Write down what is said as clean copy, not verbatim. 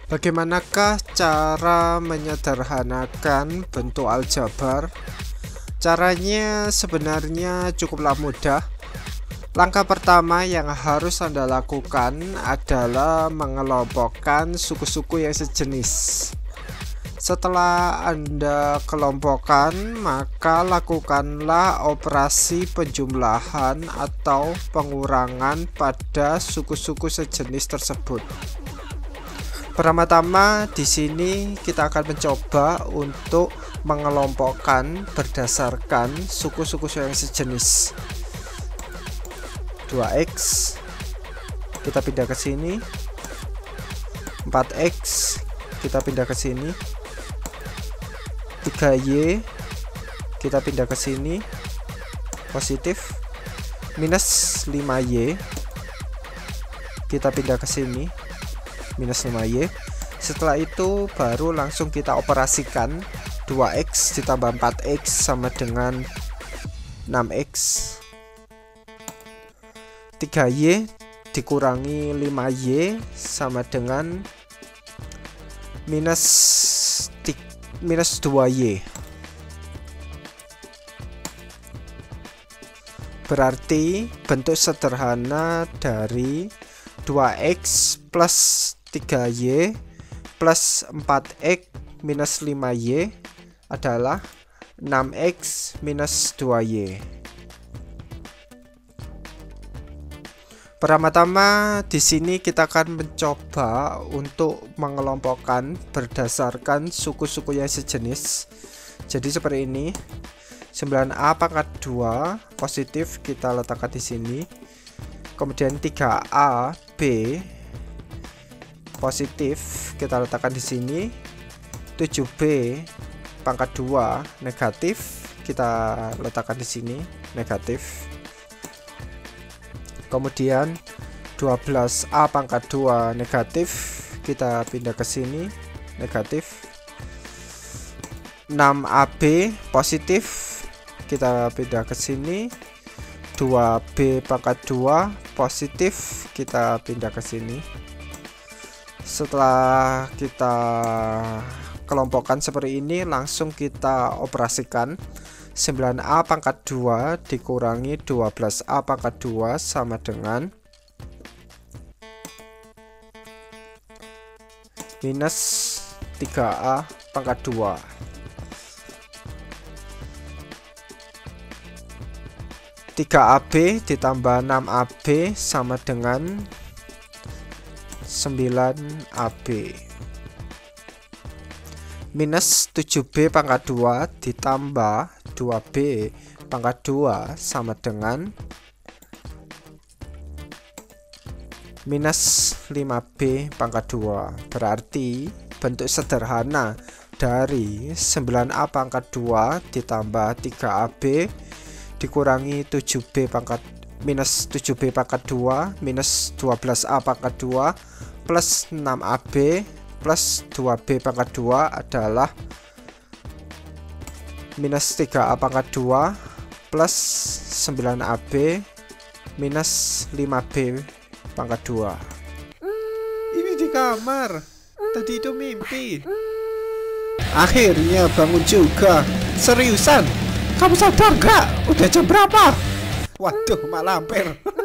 Bagaimanakah cara menyederhanakan bentuk aljabar? Caranya sebenarnya cukuplah mudah. Langkah pertama yang harus Anda lakukan adalah mengelompokkan suku-suku yang sejenis. Setelah Anda kelompokkan, maka lakukanlah operasi penjumlahan atau pengurangan pada suku-suku sejenis tersebut. Pertama-tama di sini kita akan mencoba untuk mengelompokkan berdasarkan suku-suku yang sejenis. 2x kita pindah ke sini, 4x kita pindah ke sini, 3y kita pindah ke sini, positif, minus 5y kita pindah ke sini, minus 5y. Setelah itu baru langsung kita operasikan 2x ditambah 4x sama dengan 6x, 3y dikurangi 5y sama dengan minus 2y. Berarti bentuk sederhana dari 2x plus 3y plus 4x minus 5y adalah 6x minus 2y. Pertama-tama di sini kita akan mencoba untuk mengelompokkan berdasarkan suku-suku yang sejenis. Jadi seperti ini. 9a pangkat 2 positif kita letakkan di sini. Kemudian 3a b positif kita letakkan di sini. 7b pangkat 2 negatif kita letakkan di sini, negatif. Kemudian 12a pangkat 2 negatif kita pindah ke sini, negatif. 6ab positif kita pindah ke sini. 2b pangkat 2 positif kita pindah ke sini. Setelah kita kelompokkan seperti ini, langsung kita operasikan. 9a pangkat 2 dikurangi 12a pangkat 2 sama dengan minus 3a pangkat 2. 3ab ditambah 6ab sama dengan 9ab. Minus 7b pangkat 2 ditambah 2b pangkat 2 sama dengan minus 5b pangkat 2. Berarti bentuk sederhana dari 9a pangkat 2 ditambah 3ab dikurangi 7b pangkat minus 7b pangkat 2 minus 12a pangkat 2 plus 6ab plus 2b pangkat 2 adalah minus 3a pangkat 2 plus 9ab minus 5b pangkat 2. Ini di kamar. Tadi itu mimpi. Akhirnya bangun juga. Seriusan? Kamu sadar gak? Udah jam berapa? Waduh, mak lampir.